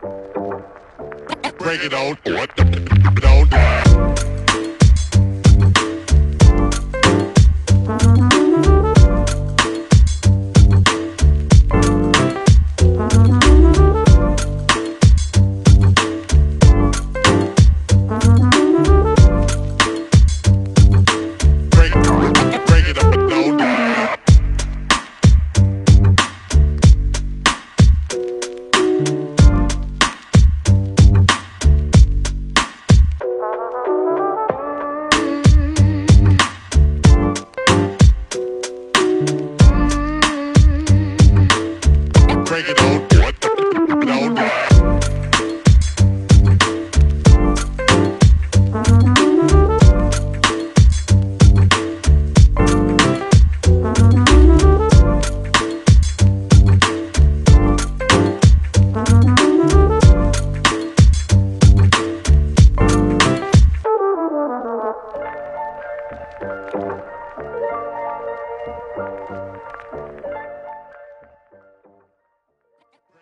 Break it out. What the don't. Break it up. Don't. Break it out. What the don't.